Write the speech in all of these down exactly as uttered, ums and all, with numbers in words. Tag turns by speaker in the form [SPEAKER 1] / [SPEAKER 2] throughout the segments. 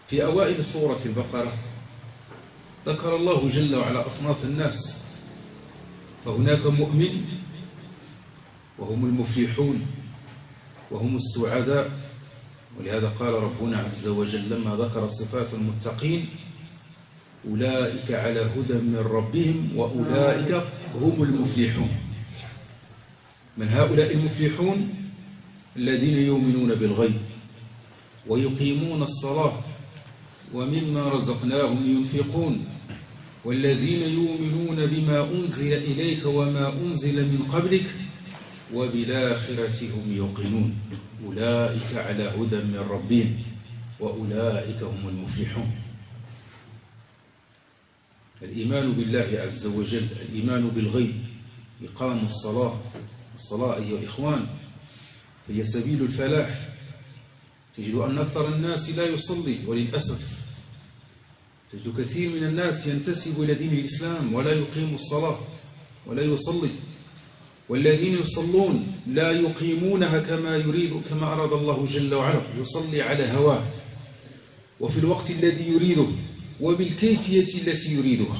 [SPEAKER 1] في أوائل سورة البقرة ذكر الله جل وعلا أصناف الناس، فهناك مؤمن وهم المفلحون وهم السعداء، ولهذا قال ربنا عز وجل لما ذكر صفات المتقين: أولئك على هدى من ربهم وأولئك هم المفلحون. من هؤلاء المفلحون؟ الذين يؤمنون بالغيب ويقيمون الصلاة ومما رزقناهم ينفقون، والذين يؤمنون بما أنزل إليك وما أنزل من قبلك وبالآخرة هم يوقنون. أولئك على هدى من ربهم وأولئك هم المفلحون. الإيمان بالله عز وجل، الإيمان بالغيب، إقام الصلاة. الصلاة أيها الإخوان هي سبيل الفلاح. تجد أن أكثر الناس لا يصلي، وللأسف تجد كثير من الناس ينتسب إلى دين الإسلام ولا يقيم الصلاة ولا يصلي، والذين يصلون لا يقيمونها كما يريد، كما أراد الله جل وعلا. يصلي على هواه وفي الوقت الذي يريده وبالكيفية التي يريدها.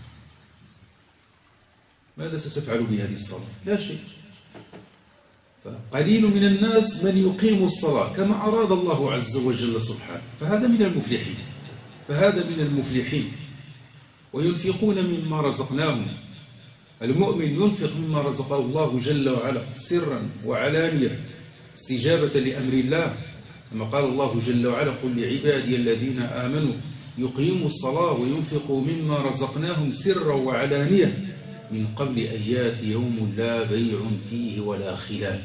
[SPEAKER 1] ماذا ستفعل بهذه الصلاة؟ لا شيء. فقليل من الناس من يقيم الصلاة كما أراد الله عز وجل سبحانه، فهذا من المفلحين فهذا من المفلحين. وينفقون مما رزقناهم. المؤمن ينفق مما رزقه الله جل وعلا سرا وعلانية استجابة لأمر الله، كما قال الله جل وعلا: قل لعبادي الذين آمنوا يقيموا الصلاة وينفقوا مما رزقناهم سرا وعلانية من قبل أن يأتي يوم لا بيع فيه ولا خلال.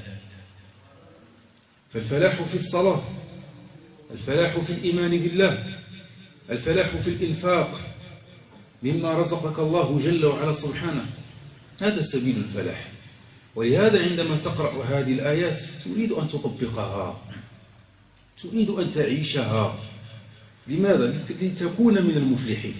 [SPEAKER 1] فالفلاح في الصلاة، الفلاح في الإيمان بالله، الفلاح في الإنفاق مما رزقك الله جل وعلا سبحانه، هذا سبيل الفلاح. ولهذا عندما تقرأ هذه الآيات تريد أن تطبقها، تريد أن تعيشها. لماذا؟ لتكون من المفلحين،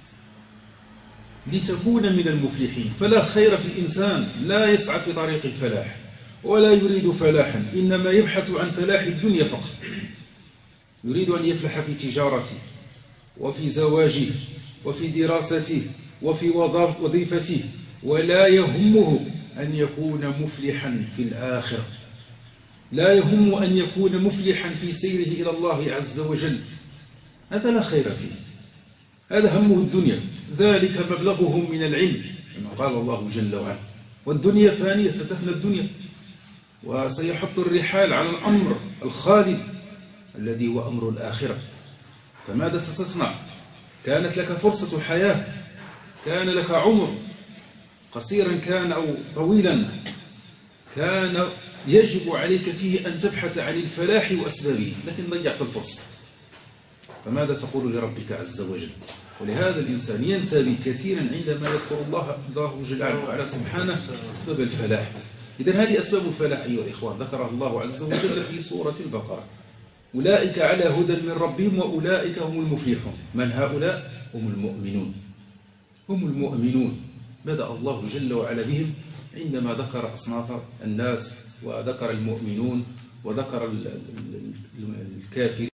[SPEAKER 1] لتكون من المفلحين. فلا خير في الإنسان لا يسعى في طريق الفلاح ولا يريد فلاحا، إنما يبحث عن فلاح الدنيا فقط. يريد أن يفلح في تجارته وفي زواجه وفي دراسته وفي وظيفته، ولا يهمه أن يكون مفلحا في الآخرة، لا يهم أن يكون مفلحا في سيره إلى الله عز وجل. هذا لا خير فيه، هذا همه الدنيا. ذلك مبلغهم من العلم كما قال الله جل وعلا: والدنيا فانية، ستفنى الدنيا وسيحط الرحال على الأمر الخالد الذي هو أمر الآخرة. فماذا ستصنع؟ كانت لك فرصة حياة، كان لك عمر قصيرا كان أو طويلا، كان يجب عليك فيه أن تبحث عن الفلاح وأسبابه، لكن ضيعت الفرصة. فماذا تقول لربك عز وجل؟ ولهذا الإنسان ينتبه كثيرا عندما يذكر الله الله جل وعلا سبحانه أسباب الفلاح. إذن هذه أسباب الفلاح أيها الإخوان ذكرها الله عز وجل في سورة البقرة: أولئك على هدى من ربهم وأولئك هم المفلحون. من هؤلاء؟ هم المؤمنون، هم المؤمنون. بدأ الله جل وعلا بهم عندما ذكر أصناف الناس، وذكر المؤمنون وذكر الكافرين.